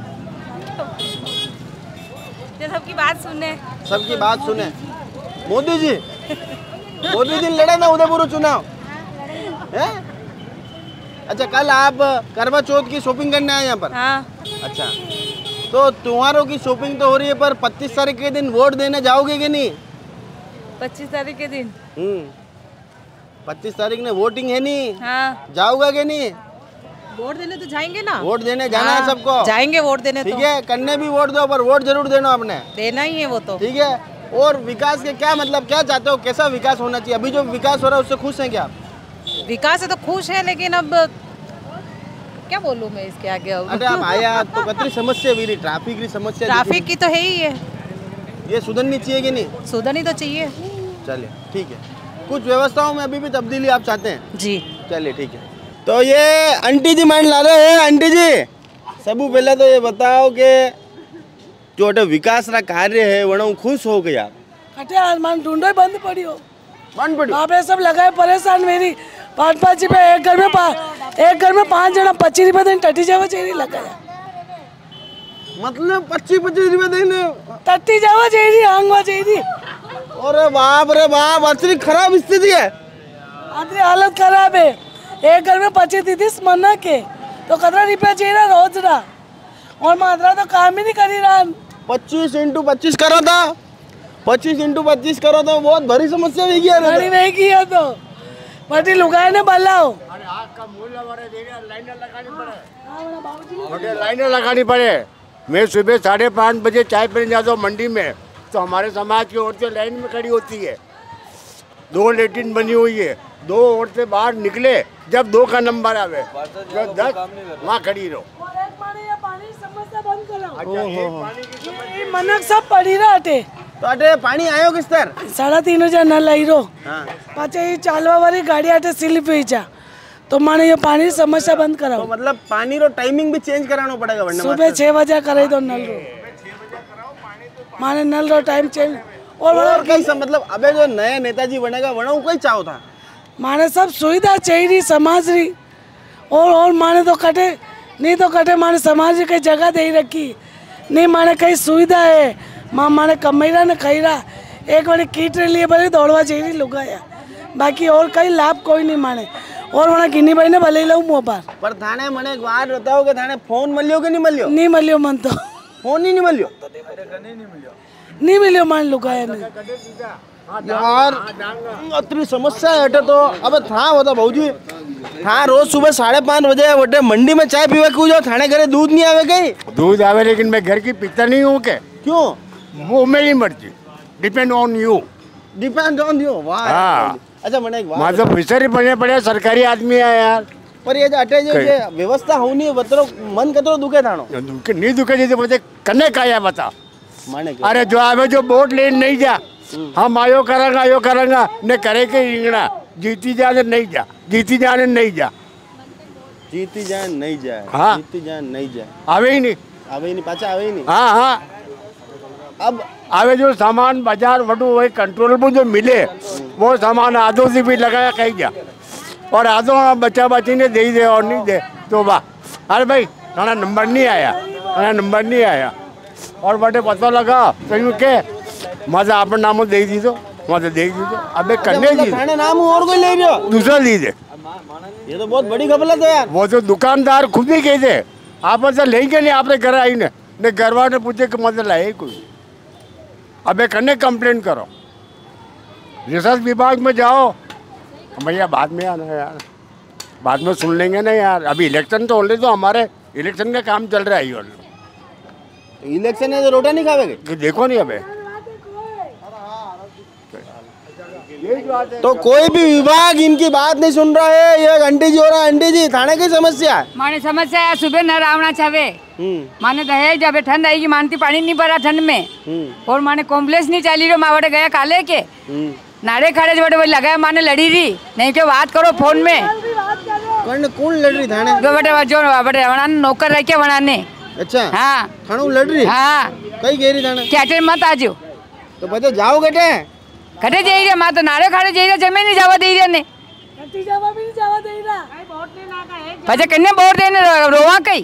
जो सबकी बात सुने सबकी बात सुने मोदी जी मोदी जी लड़े ना उदयपुर चुनाव है? अच्छा कल आप करवा चौथ की शॉपिंग करने आए यहाँ पर? हाँ। अच्छा तो त्योहारों की शॉपिंग तो हो रही है पर पच्चीस तारीख के दिन वोट देने जाओगे कि नहीं? पच्चीस तारीख के दिन हम्म पच्चीस तारीख ने वोटिंग है नहीं? हाँ। जाओगा कि नहीं? वोट देने तो जाएंगे ना वोट देने जाना है सबको जाएंगे वोट देने ठीक है कन्ने भी वोट दो पर वोट जरूर देना आपने देना ही है वो तो ठीक है। और विकास के क्या मतलब क्या चाहते हो कैसा विकास होना चाहिए? अभी जो विकास हो रहा है उससे खुश हैं क्या आप? विकास से तो खुश है लेकिन अब क्या बोलूँ मैं इसके आगे अब। अरे आप आया तो कतरी समस्या भी रही, ट्रैफिक की समस्या। ट्रैफिक की तो है ही है, ये सुधरनी चाहिए कि नहीं? सुधरनी तो चाहिए। चलिए ठीक है, कुछ व्यवस्थाओं में अभी भी तब्दीली आप चाहते हैं? जी चलिए ठीक है। तो ये आंटी जी माइंड ला रहे हैं। आंटी जी सबू पहले तो ये बताओ कि जो अटे विकास रा कार्य है वणो खुश हो गया? कटे आसमान ढूंढो बंद पड़ी हो, बंद पड़ी वहाँ पे सब लगाए परेशान मेरी पाँच पाँच रुपए एक घर में पा- एक घर में पाँच जना पच्चीस रुपए देने टटी जावा चेरी लगाया। मतलब पच्चीस पच्चीस रुपए देने टट्टी जावा चेरी आंगवा चेरी। अरे बाप रे बाप, अतरी खराब स्थिति है। अतरी हालत खराब है। एक घर में पच्चीस तीस मना के तो कतरा रुपया चाहिए रोज रहा, और मात्रा तो काम ही नहीं करी रहा। पच्चीस इंटू पच्चीस करो था, पच्चीस इंटू पच्चीस करो तो बहुत बड़ी समस्या भी किया नहीं नहीं किया तो बटी लुगाए ने बल्लाओ लाइनें लगानी पड़े। मैं सुबह साढ़े पाँच बजे चाय पीने जाता हूँ मंडी में, तो हमारे समाज की औरतें लाइन में खड़ी होती है। दो लेटिन बनी हुई है, दो औरतें बाहर निकले जब दो का नंबर आवे जो दस वहाँ खड़ी रहो। मनक सब पड़ी रहा अटे तो अटे पानी आयो किस तरह? साढ़ा तीन हजार नल आई रो। हाँ। पाचे ये चालवा वाली गाड़ी अटे स्लिप हुई जा, तो माने ये पानी समस्या बंद कराओ। तो मतलब पानी रो टाइमिंग भी चेंज कराना पड़ेगा वरना सुबह छह बजे करे तो नल रो माने नल रो टाइम चेंज। और, और कई सब मतलब अबे जो नया नेताजी बनेगा वरना कोई चाहो था माने सब सुविधा चाहिए समाज री, और और माने तो कटे नहीं तो कटे माने समाज की जगह दे रखी नहीं, माने कई सुविधा है माँ माने कमैरा ने खैरा एक बार कीट लिए भले दौड़वा चाहिए लुगाया, बाकी और कई लाभ कोई नहीं माने। और वहाँ गिनी भाई ने भले लाऊं मुँह पर पर थाने मने एक बात बताओ कि थाने फोन मिलियो कि नहीं मिलियो? नहीं मिलियो मन तो फोन ही नहीं मिलियो, नहीं मिलियो मान लुगाया नहीं यार। अतरी समस्या है अटे तो। अब था बता भाजी था रोज सुबह साढ़े पाँच बजे वटे मंडी में चाय पीवा क्यों जाओ? थाने घरे दूध नहीं आवे कहीं? दूध आवे लेकिन मैं घर की पीता नहीं हूँ के। क्यों? वो मेरी मर्जी, depend on you. Depend on you, वाह। हाँ। अच्छा मैंने एक बात, मतलब फिशरी बने पड़े सरकारी आदमी है यार। पर ये जो अटे जो ये व्यवस्था होनी है बतरो मन कतरो दुखे थानो? दुखे नहीं दुखे जैसे मुझे कन्ने का या बता माने अरे जो आवे जो वोट लेने नहीं जा, हम आयो करेंगे आयो करेंगे ने करे के इंगना जीती जाने नहीं जा, जीती जाने नहीं जा, जीती जान नहीं जाए। हाँ। जीती जान नहीं जाए, आवे ही नहीं, आवे ही नहीं, पाचा आवे ही नहीं। हाँ हाँ। अब आवे जो सामान बाजार वटू वही कंट्रोल में जो मिले वो सामान आधो से भी लगाया कहीं जा, और आधो बच्चा बच्ची ने दे ही दे और नहीं दे तो वाह। अरे भाई थाना नंबर नहीं आया, थाना नंबर नहीं आया, और बटे पता लगा कहीं के मजा अपने नामों दे दी तो मजा दे दी तो अबे करने दी थाने नाम और कोई ले रहे हो? दूसरा ली दे। ये तो बहुत बड़ी गफलत है यार। वो तो दुकानदार खुद ही कहे थे आप मतलब लेंगे नहीं, आपने घर आई ने ने घर वाले पूछे कि मतलब लाए कोई, अबे करने कंप्लेंट करो रिसर्च विभाग में जाओ। भैया बाद में आना यार, बाद में सुन लेंगे ना यार, अभी इलेक्शन तो ऑलरेडी तो हमारे इलेक्शन का काम चल रहा है। इलेक्शन है तो रोटा नहीं खावेगे? देखो नहीं अबे तो कोई भी विभाग इनकी बात नहीं सुन रहा है। ये आंटी जी हो रहा है, आंटी जी थाने की समस्या है। माने समस्या है सुबह न रावना चावे माने दहेज जब ठंड आएगी मानती पानी नहीं भरा ठंड में, और माने कॉम्प्लेक्स नहीं चाली रो मावड़े गया काले के नारे खड़े बड़े लगाया माने लड़ी रही नहीं क्यों बात करो फोन में कौन कौन लड़ रही थाने? जो बटे जो बटे वनाने नौकर रह के वनाने। अच्छा हाँ थाने लड़ रही? हाँ कई कह रही थाने क्या मत आजो तो बच्चे जाओ बेटे कटे जाई रे मां तो नारे खाड़े जाई रे जमीन नहीं जावा दे रे ने कटी जावा भी नहीं जावा दे रहा वोट लेना का है बच्चे कन्ने वोट देने रोवा कई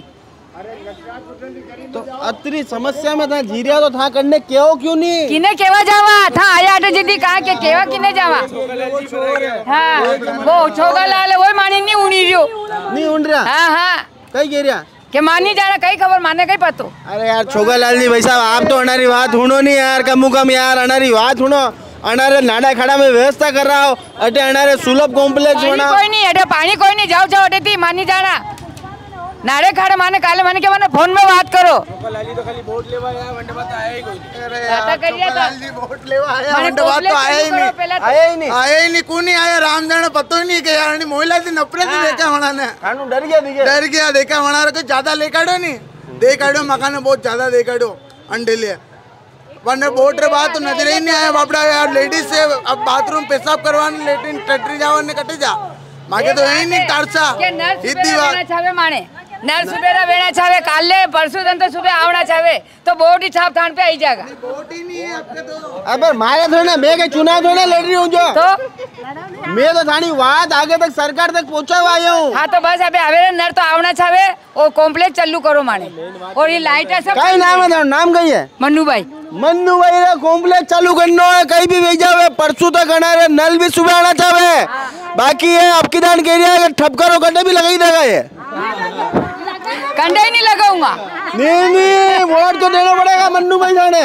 तो अतरी समस्या में था जीरिया तो था करने क्यों क्यों नहीं किने केवा जावा था आया अटे जिदी कहा के केवा किने जावा। हां वो छोगा लाल वो मानी नहीं उनी रियो नहीं उन रहा। हां हां कई कह रहा के मानी जाना कई खबर माने कई पतो। अरे यार छोगा लाल जी भाई साहब आप तो अनारी बात सुनो नहीं यार, कम कम यार अनारी बात सुनो। अनारे नाडा खड़ा में व्यवस्था कर रहा हो अटे अनारे सुलभ कॉम्प्लेक्स बना कोई नहीं अटे पानी कोई नहीं जाओ जाओ अटे थी मानी जाना नारे खाड़े माने काले माने के माने फोन में बात करो लाली तो खाली वोट लेवा आया वंडे बात आया ही कोई बात करिए तो लाली वोट लेवा आया वंडे बात तो आया ही नहीं आया ही नहीं आया ही नहीं कौन नहीं आया राम जाने पता ही नहीं कि यार नहीं महिला से नफरत ही देखा होना ने कानू डर गया दिखे डर गया देखा होना रे ज्यादा लेकाड़ो नहीं देखाड़ो मकान बहुत ज्यादा देखाड़ो अंडे ले वरना वोट रे बात तो नजर ही नहीं आया बापड़ा यार लेडीज से अब बाथरूम पेशाब करवाने लेटरिन टटरी जावने कटे जा मागे तो यही नहीं तारसा इतनी बात माने नर सुबेरा बेना चाहे काले परसों दिन तो सुबह आवना चाहे तो वोट ही छाप थान पे आई जाएगा वोट ही नहीं है आपके तो अबे मारे थोड़े ना मैं के चुनाव थोड़े लड़ रही हूँ जो तो मैं तो थानी बात आगे तक सरकार तक पहुँचा आया हूँ हाँ तो बस अबे अबे नर तो आवना चाहे और कॉम्प्लेक्स चालू करो माने और ये लाइट है सब कई नाम है नाम कही है मन्नू भाई मन्नू भाई रे कॉम्प्लेक्स चालू करना है कहीं भी भेजा हुए परसों तक आना है नल भी सुबह आना चाहे बाकी है आपकी दान कह रही है ठप करो कंडे भी लगा ही देगा ये कंडे ही नहीं लगाऊंगा नहीं नहीं वोट तो देना पड़ेगा मन्नू भाई जाने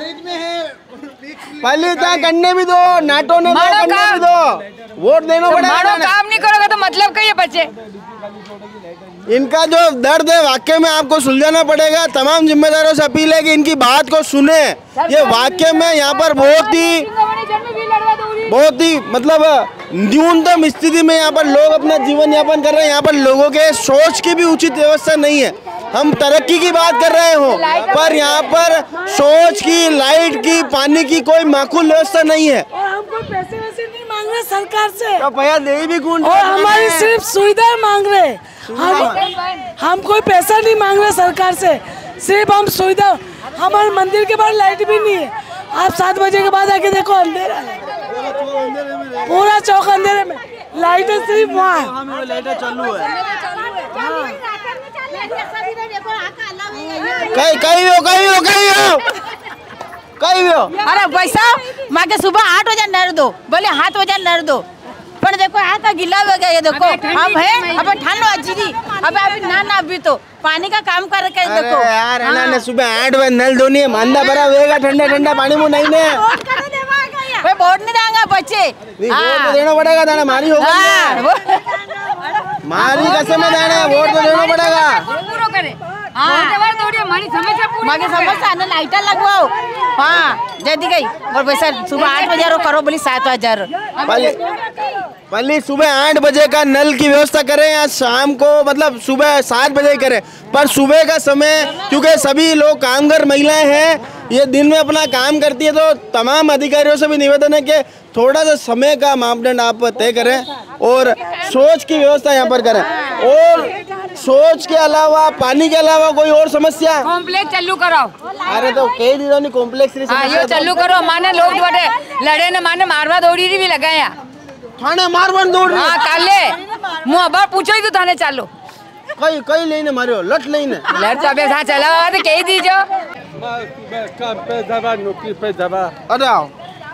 पहले तो करने भी दो नाटो ने दो करने भी दो वोट देना पड़ेगा काम नहीं करोगे तो मतलब कहिए बच्चे इनका जो दर्द है वाकई में आपको सुलझाना पड़ेगा तमाम जिम्मेदारों से अपील है कि इनकी बात को सुने ये वाकई में यहाँ पर बहुत ही बहुत ही मतलब न्यूनतम स्थिति में यहाँ पर लोग अपना जीवन यापन कर रहे हैं यहाँ पर लोगों के सोच की भी उचित व्यवस्था नहीं है हम तरक्की की बात कर रहे हो पर यहाँ पर सोच की लाइट की पानी की कोई माकूल व्यवस्था नहीं है और हम कोई पैसे वैसे नहीं मांग रहे सरकार से तो भैया दे भी कौन और हमारी सिर्फ सुविधा मांग रहे हम हम कोई पैसा नहीं मांग रहे सरकार से सिर्फ हम सुविधा हमारे मंदिर के बाहर लाइट भी नहीं है आप सात बजे के बाद आके देखो अंधेरा है पूरा चौक अंधेरे में लाइटें सिर्फ वहाँ लाइटें चालू है कहीं कहीं हो कहीं हो कहीं हो कहीं हो अरे पैसा माँ के सुबह आठ बजे नर दो बोले हाथ बजे नर दो पर देखो यहाँ का गिला हो गया ये देखो अब है अब ठंड अच्छी थी अब अभी ना ना अभी तो पानी का काम कर रखे देखो यार है ना सुबह आठ बजे नल धोनी है मांदा भरा हुएगा ठंडा ठंडा पानी मुँह नहीं ने वे वोट नहीं देंगे बच्चे वोट तो देना पड़ेगा दाना मारी होगा मारी कसम है दाना वोट तो देना पड़ेगा मागे समस्या ना लाइटर लगवाओ हाँ जल्दी गई और पैसा सुबह आठ बजे रो करो बोली सात हजार पहले सुबह आठ बजे का नल की व्यवस्था करें या शाम को मतलब सुबह सात बजे करें पर सुबह का समय क्योंकि सभी लोग कामगर महिलाएं हैं ये दिन में अपना काम करती है तो तमाम अधिकारियों से भी निवेदन है कि थोड़ा सा समय का मापदंड आप तय करें और सोच की व्यवस्था यहाँ पर करें और सोच के अलावा पानी के अलावा कोई और समस्या कॉम्प्लेक्स चालू कराओ अरे तो कई दिनों नहीं कॉम्प्लेक्स हाँ ये चालू करो माने लोग बड़े लड़े ने माने मारवा दौड़ी भी लगाया थाने मारवन दौड़ हाँ काले मुँह अब पूछो ही तो थाने चालो कई कई लेने मारो लट लेने लट तो अबे हाँ चला तो कही दीजो काम पे जावा नौकरी पे जावा अरे आओ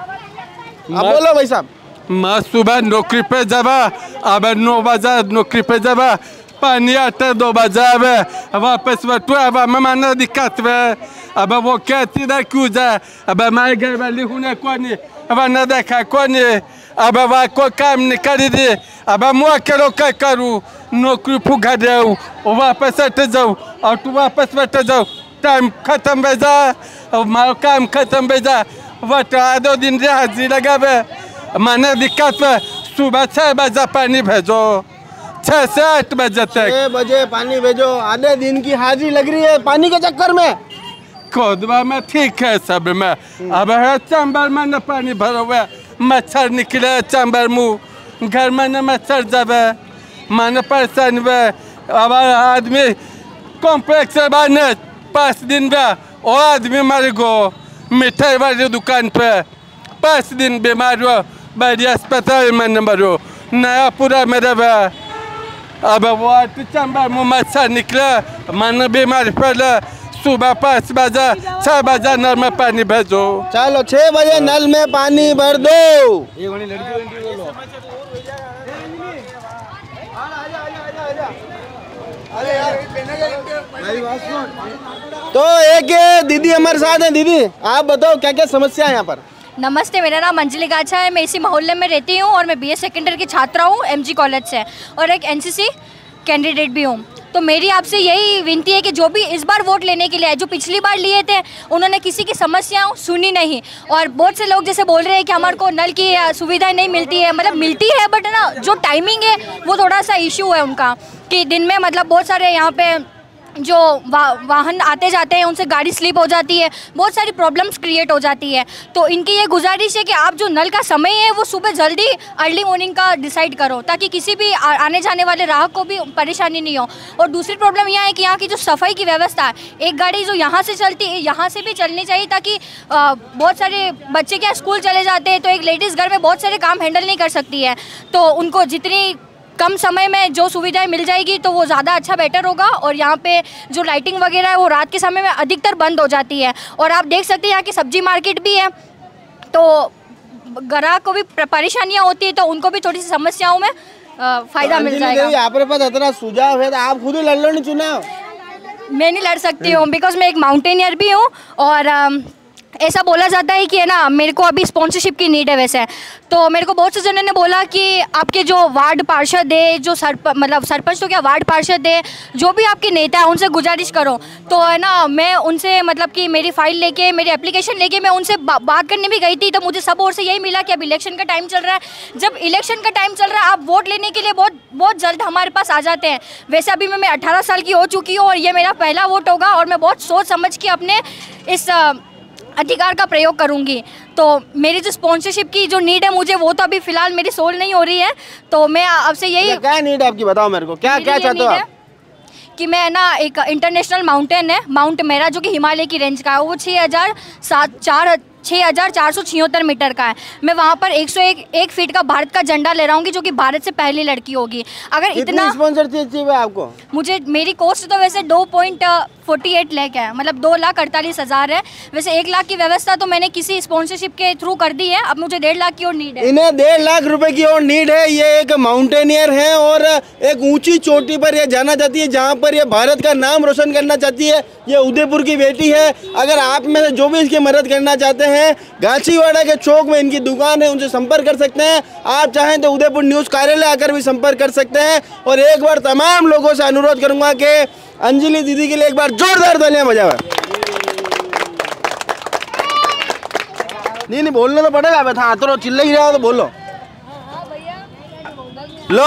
अब बोलो भाई साहब मैं सुबह नौकरी पे जावा अब नौ बजे नौकरी पे जावा पानी आता दो बजे अब वापस बटू अब मैं माना दिक्कत है अब वो कहती ना क्यों जाए अब मैं घर वाली हूँ कौन अब न देखा कौन अब वह कोई काम नहीं करी दी अब मुँह करो क्या करूँ नौकरी फुगा जाऊँ वापस हट जाऊँ और तू वापस बैठ जाओ टाइम खत्म हो जा और मारो काम खत्म हो जा वट आधो दिन रे हाजिरी लगावे माने दिक्कत है सुबह छः बजे पानी भेजो छः से आठ बजे तक छः बजे पानी भेजो आधे दिन की हाजिरी लग रही है पानी के चक्कर में खोदवा में ठीक है सब में अब है चंबर में न पानी भरा हुआ मच्छर निकले चंबर मुँह घर में न मच्छर जावे माने परेशान हुए अब आदमी कॉम्प्लेक्स बने पाँच दिन में और आदमी मर गो मिठाई वाली दुकान पे पाँच दिन बीमार हुआ बड़ी अस्पताल में न मरो नया पूरा मेरा अब वो चंबर मुँह मच्छर निकले मन बीमार पड़े सुबह पाँच बजे छः बजे नल में पानी भेजो चलो छः बजे नल में पानी भर दो तो एक दीदी हमारे साथ है दीदी आप बताओ क्या क्या समस्या है यहाँ पर नमस्ते मेरा नाम अंजलि गाछा है मैं इसी मोहल्ले में रहती हूँ और मैं बीए सेकेंडरी की छात्रा हूँ एमजी कॉलेज से और एक एनसीसी कैंडिडेट भी हूँ। तो मेरी आपसे यही विनती है कि जो भी इस बार वोट लेने के लिए आए, जो पिछली बार लिए थे उन्होंने किसी की समस्याओं सुनी नहीं। और बहुत से लोग जैसे बोल रहे हैं कि हमारे को नल की सुविधा नहीं मिलती है, मतलब मिलती है बट ना जो टाइमिंग है वो थोड़ा सा इशू है उनका, कि दिन में मतलब बहुत सारे यहाँ पे जो वा, वाहन आते जाते हैं उनसे गाड़ी स्लिप हो जाती है, बहुत सारी प्रॉब्लम्स क्रिएट हो जाती है। तो इनकी ये गुजारिश है कि आप जो नल का समय है वो सुबह जल्दी अर्ली मॉर्निंग का डिसाइड करो, ताकि किसी भी आ, आने जाने वाले राहक को भी परेशानी नहीं हो। और दूसरी प्रॉब्लम यह है कि यहाँ की जो सफाई की व्यवस्था है, एक गाड़ी जो यहाँ से चलती है यहाँ से भी चलनी चाहिए, ताकि आ, बहुत सारे बच्चे क्या स्कूल चले जाते हैं तो एक लेडीज़ घर में बहुत सारे काम हैंडल नहीं कर सकती है, तो उनको जितनी कम समय में जो सुविधाएं मिल जाएगी तो वो ज़्यादा अच्छा बेटर होगा। और यहाँ पे जो लाइटिंग वगैरह है वो रात के समय में अधिकतर बंद हो जाती है। और आप देख सकते हैं यहाँ की सब्जी मार्केट भी है, तो ग्राहक को भी परेशानियाँ होती है, तो उनको भी थोड़ी सी समस्याओं में फ़ायदा मिल जाएगा। आपके पास इतना सुझाव है तो आप खुद ही लड़ लो नहीं चुनाव। मैं नहीं लड़ सकती हूँ बिकॉज मैं एक माउंटेनियर भी हूँ, और ऐसा बोला जाता है कि है ना मेरे को अभी स्पॉन्सरशिप की नीड है। वैसे तो मेरे को बहुत से जनों ने बोला कि आपके जो वार्ड पार्षद है, जो सरप मतलब सरपंच तो क्या वार्ड पार्षद है, जो भी आपके नेता है उनसे गुजारिश करो। तो है ना मैं उनसे मतलब कि मेरी फाइल लेके मेरी एप्लीकेशन लेके मैं उनसे बा, बात करने भी गई थी, तो मुझे सब ओर से यही मिला कि अब इलेक्शन का टाइम चल रहा है। जब इलेक्शन का टाइम चल रहा है आप वोट लेने के लिए बहुत बहुत जल्द हमारे पास आ जाते हैं। वैसे अभी मैं मैं अठारह साल की हो चुकी हूँ और ये मेरा पहला वोट होगा, और मैं बहुत सोच समझ के अपने इस अधिकार का प्रयोग करूंगी। तो मेरी जो स्पॉन्सरशिप की जो नीड है मुझे वो तो अभी फिलहाल मेरी सोल्व नहीं हो रही है, तो मैं आपसे यही क्या नीड है आपकी बताओ मेरे को, क्या क्या चाहते हो आप? कि मैं ना एक इंटरनेशनल माउंटेन है माउंट मेरा जो कि हिमालय की रेंज का है, वो छः हज़ार सात चार छः हज़ार चार सौ छिहत्तर मीटर का है। मैं वहाँ पर एक सौ एक एक फीट का भारत का झंडा ले रहा हूँ जो कि भारत से पहली लड़की होगी। अगर इतना स्पॉन्सर चाहिए आपको? मुझे मेरी कॉस्ट तो वैसे दो पॉइंट फोर्टी एट लाख है, मतलब दो लाख अड़तालीस हज़ार है। वैसे एक लाख की व्यवस्था तो मैंने किसी स्पॉन्सरशिप के थ्रू कर दी है, अब मुझे डेढ़ लाख की और नीड है। इन्हें डेढ़ लाख रुपए की और नीड है। ये एक माउंटेनियर है और एक ऊंची चोटी पर ये जाना चाहती है, जहाँ पर ये भारत का नाम रोशन करना चाहती है। ये उदयपुर की बेटी है। अगर आप में से जो भी इसकी मदद करना चाहते हैं, गाछीवाड़ा के चौक में इनकी दुकान है, उनसे संपर्क कर सकते हैं। आप चाहें तो उदयपुर न्यूज़ कार्यालय आकर भी संपर्क कर सकते हैं। और एक बार तमाम लोगों से अनुरोध करूंगा कि अंजलि दीदी के लिए एक बार जोरदार तालियां बजाओ। नहीं नहीं बोलना तो पड़ेगा, अब था तो चिल्ला ही रहा तो बोलो। लो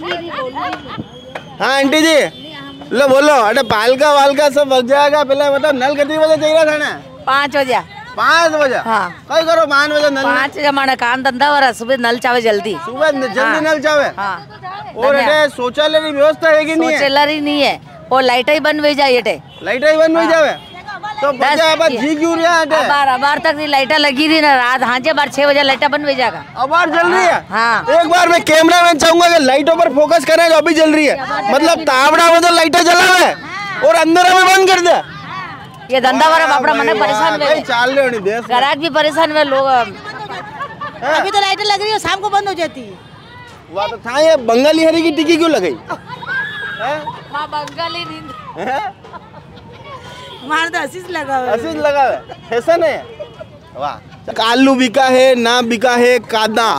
हाँ आंटी जी लो बोलो। अरे पालका वालका सब बच जाएगा। पहले बताओ नल कितनी बजे चाहिए था ना? पाँच बजे पाँच बजे हाँ कई करो पाँच बजे नल पाँच बजे माना काम धंधा वाला सुबह नल चावे जल्दी सुबह जल्दी हाँ, नल चावे हाँ। और अटे शौचालय की व्यवस्था है कि नहीं है? शौचालय नहीं है और लाइट ही बंद हो जाए अटे लाइट ही बंद हो जावे तो बच्चे अब जी क्यों रहा है? बार बार तक लाइट लगी थी ना रात हाँ जे बार छह बजे लाइट बंद हो जाएगा। अब बार जल रही है हाँ। एक बार मैं कैमरा मैन चाहूंगा कि लाइटों पर फोकस करें जो अभी जल रही है। मतलब तावड़ा में तो लाइटें जला है और अंदर में बंद कर दिया। ये धंधा वाला बापड़ा मन परेशान हुए चाल रहे हो देश ग्राहक भी परेशान हुए लोग। अभी तो लाइटें लग रही है शाम को बंद हो जाती है। वहाँ तो था ये बंगाली हरी की टिक्की क्यों लगाई? बंगाली मार तो आशीष लगा हुआ आशीष लगा हुआ है फैशन है। वाह आलू बिका है ना बिका है कादा।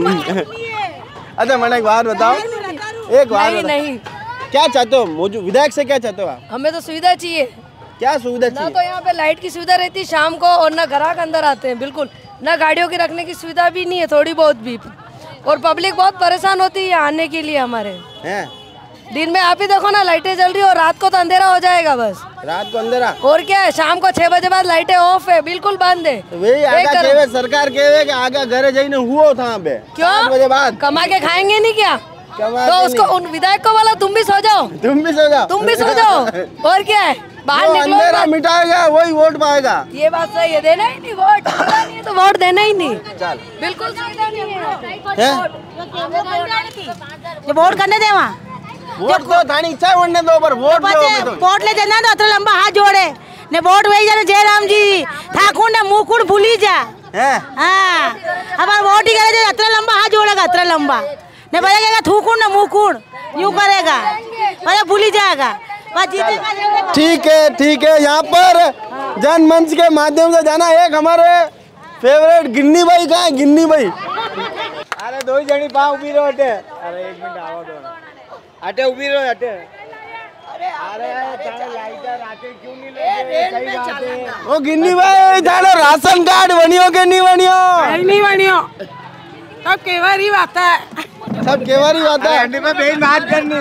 अच्छा मैंने एक बात बताओ एक बात नहीं, नहीं क्या चाहते हो मौजूद विधायक से, क्या चाहते हो आप? हमें तो सुविधा चाहिए। क्या सुविधा चाहिए? ना तो यहाँ पे लाइट की सुविधा रहती है शाम को और ना ग्राहक अंदर आते हैं बिल्कुल, ना गाड़ियों की रखने की सुविधा भी नहीं है थोड़ी बहुत भी, और पब्लिक बहुत परेशान होती है आने के लिए हमारे हैं। दिन में आप ही देखो ना लाइटें जल रही है और रात को तो अंधेरा हो जाएगा बस। रात को अंधेरा और क्या है शाम को छह बजे बाद लाइटें ऑफ है बिल्कुल बंद है। तो वही आगा केवे सरकार केवे कि आगा घर जाइने हुआ था पे क्यों आठ बजे बाद कमा के खाएंगे नहीं क्या? तो उसको उन विधायक को बोला तुम भी सो जाओ तुम भी सो जाओ तुम भी सो जाओ और क्या है बाहर निकलो अंधेरा मिटाएगा वही वोट पाएगा। ये बात सही है, देना ही नहीं वोट नहीं तो वोट देना ही नहीं। चल बिल्कुल सुविधा नहीं है ये वोट करने दे वहाँ वोट तो थानी इच्छा वोटने दो पर वोट दो वोट ले देना तो अത്ര लंबा हाथ जोड़े ने वोट वही जाने जयराम जी ठाकुर ने मुकुड़ भूली जा हाँ हमारा वोट ही करे अത്ര लंबा हाथ जोड़ेगा अत्र लंबा ने बोलेगा थूकुड़ ना मुकुड़ यूं करेगा अरे भूली जाएगा। ठीक है ठीक है यहाँ पर जनमंच के माध्यम से जाना। एक हमारे फेवरेट गिन्नी भाई कहाँ है? गिन्नी भाई अरे दो ही जनी पाँव उभी रहे। अरे एक मिनट आओ दो हटे उभी रहो हटे। ओ गिन्नी भाई थारो राशन कार्ड बनियो के नहीं बनियो? नहीं बनियो, सब केवारी बात है, सब केवारी बात है। हंडी में बेन बात करनी।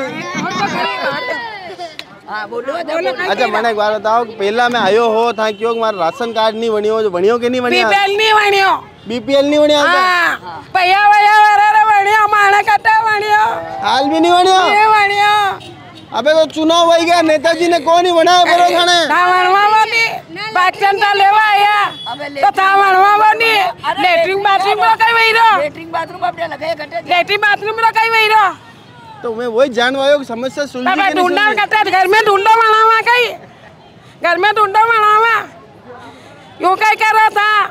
अच्छा मैंने एक बार बताओ, पहला मैं आयो हो था क्यों मारा राशन कार्ड नहीं बनियो, जो बनियो के नहीं बनियो? बीपीएल नहीं बनियो, बीपीएल नहीं बनियो। हाँ भैया भैया वरे बनियो, माने कट्टा बनियो, हाल भी नहीं बनियो। नहीं बनियो। अबे तो चुनाव हो गया, नेताजी ने कौन ही बनाया बड़ो थाने? थावणवा बनी, बैक्सन ता लेवा आया, तो थावणवा बनी, लेटरिंग बाथरूम रो कई वही रो, लेटरिंग बाथरूम अपने लगे घटे, लेटरिंग बाथरूम रो कई वही रो। तो मैं वही जानवायो की समस्या सुलझी के नहीं सुलझी? ढूंढा करते घर में ढूंढो बनावा कहीं, घर में ढूंढो बनावा, यूं कहीं कर रहा था,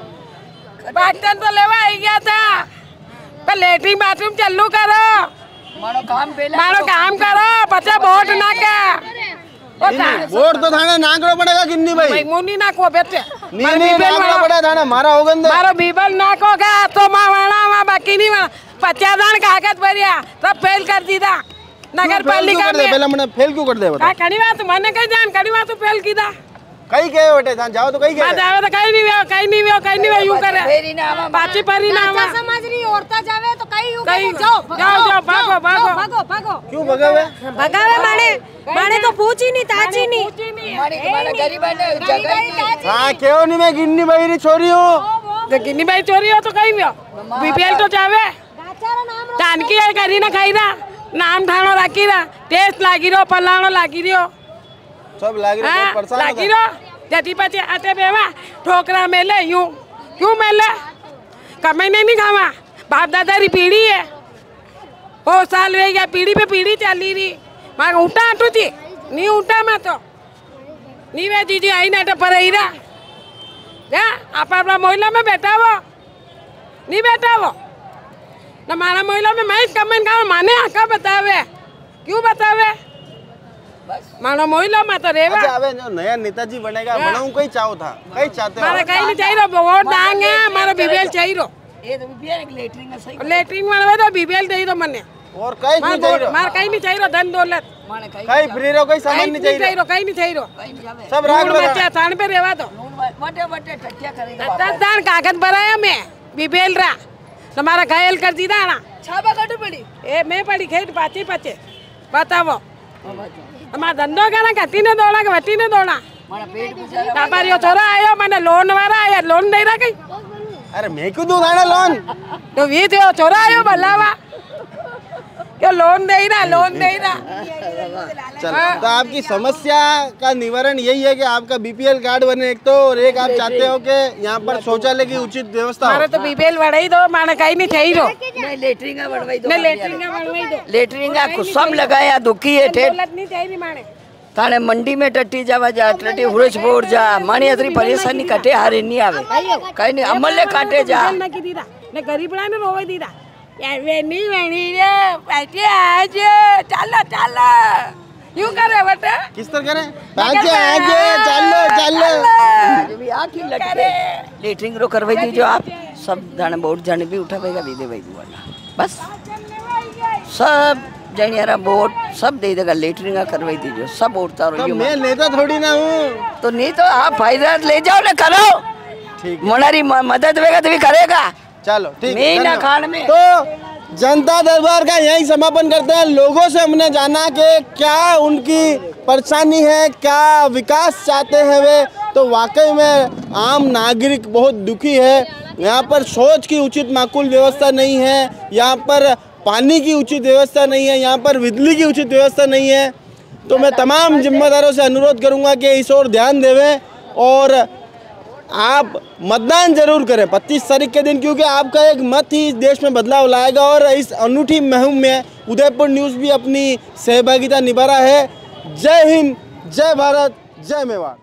बैक्सन तो लेवा आ गया था, पर लेटरिंग बाथरूम चालू करो, मारो काम मारो काम करो, बच्चा वोट ना क्या वोट तो थाने नाकड़ो पड़ेगा गिन्नी भाई, मुन्नी नाको बेटे नहीं नहीं नाकड़ो पड़ा थाने मारा होगन दे, मारो बीबल नाको का तो मां वाला मां बाकी नहीं वाला पचास दान कागज भरिया सब फेल कर दीदा नगर पालिका में। पहले मैंने फेल क्यों कर दे बता? कड़ी बात मैंने कहीं जान कड़ी बात तो फेल कीदा कहीं गए बेटे जान जाओ तो कहीं गए जाओ तो कहीं नहीं व्यो कहीं नहीं व्यो कहीं नहीं व्यो यूं करे फेरी ना बाची परी ना समाज री औरता जावे तो कहीं यूं कहीं जाओ जाओ जाओ भागो भागो भागो भागो क्यों भगावे भगावे माने माने तो पूछी नहीं ताची नहीं माने माने गरीब है जगह हां क्यों नहीं मैं गिन्नी भाई री छोरी हूं तो गिन्नी भाई छोरी हो तो कहीं व्यो बीपीएल तो जावे जानकी है करी ना खाई ना नाम ठाणो राखी रा टेस्ट लागी रो पलाणो लागी रियो सब लागी रो परेशान लागी रो जति पचे आते बेवा ठोकरा मेले यूं क्यों मेले कमाई नहीं खावा बाप दादा री पीढ़ी है बहुत साल वे गया पीढ़ी पे पीढ़ी चली रही मां उठा आटू थी नहीं उठा मैं तो नहीं वे जीजी आई ना तो पर हीरा क्या आप अपना महिला में बैठा वो नहीं बैठा वो ना मारा महिला में मैं कमेंट का माने आका बतावे क्यों बतावे मानो महिला में तो रेवा। अच्छा अबे जो नया नेताजी बनेगा बनाऊं कहीं चाहो था कहीं चाहते हो? मारा कहीं नहीं चाहिए वोट डांगे मारा बीबीएल चाहिए ये तो बीबीएल एक लेटरिंग है सही लेटरिंग बनवे तो बीबीएल चाहिए तो मने और कहीं नहीं चाहिए मार कहीं नहीं चाहिए धन दौलत कहीं फ्री रहो कहीं सामान नहीं चाहिए कहीं नहीं चाहिए सब राख लो बच्चा थान पे रेवा तो बटे बटे टटिया करेगा दस दान कागज भराया मैं बीबीएल रा तुम्हारा घायल कर दी ना छापा कटू पड़ी ए मैं पड़ी खेत पाचे पाचे बताओ हमारा धंधो क्या ना कटी ने दौड़ा के बटी ने दौड़ा व्यापारी थोड़ा आयो मैंने लोन वाला आया लोन दे रहा कहीं अरे मैं क्यों दूं थाने लोन तो वी थे छोरा आयो भलावा क्यों लोन दे रहा लोन दे रहा चल तो आपकी समस्या का निवारण यही है कि आपका बीपीएल कार्ड बने एक तो और एक आप चाहते हो कि यहाँ पर शौचालय की उचित व्यवस्था हो। मारे तो बीपीएल बढ़ाई दो माने कहीं नहीं चाहिए रो नहीं लेटरिंग बढ़वाई दो नहीं लेटरिंग बढ़वाई दो लेटरिंग को सब लगाया दुखी है ठेठ दौलत नहीं चाहिए माने ताने मंडी में टट्टी जावा जा टट्टी हुरज बोर जा मानी अतरी परेशानी कटे हारे नहीं आवे कहीं नहीं अमले काटे जा ना की दीदा ने गरीब ना रोवे दीदा यार वे नहीं वेणी रे बैठे आज चलो चलो यूं करे बेटा किस तरह करे आगे आगे चलो चलो भी आखिर लटके लेटरिंग रो करवाई दीजिए आप सब जाने बोर्ड जाने भी उठावेगा दीदे भाई वाला बस सब जनियारा बोर्ड सब दे देगा लेटरिंग करवाई दीजिए सब उड़ता तो मैं नेता थोड़ी ना हूँ तो नहीं तो आप फायदा ले जाओ ना करो ठीक मोनारी मदद वेगा तो भी करेगा चलो ठीक नहीं ना खान में तो जनता दरबार का यही समापन करते हैं। लोगों से हमने जाना कि क्या उनकी परेशानी है क्या विकास चाहते हैं वे, तो वाकई में आम नागरिक बहुत दुखी है। यहाँ पर शौच की उचित माकूल व्यवस्था नहीं है, यहाँ पर पानी की उचित व्यवस्था नहीं है, यहाँ पर बिजली की उचित व्यवस्था नहीं है। तो मैं तमाम जिम्मेदारों से अनुरोध करूँगा कि इस ओर ध्यान देवें और आप मतदान जरूर करें पच्चीस तारीख के दिन, क्योंकि आपका एक मत ही इस देश में बदलाव लाएगा। और इस अनूठी मुहिम में उदयपुर न्यूज़ भी अपनी सहभागिता निभा रहा है। जय हिंद, जय भारत, जय मेवाड़।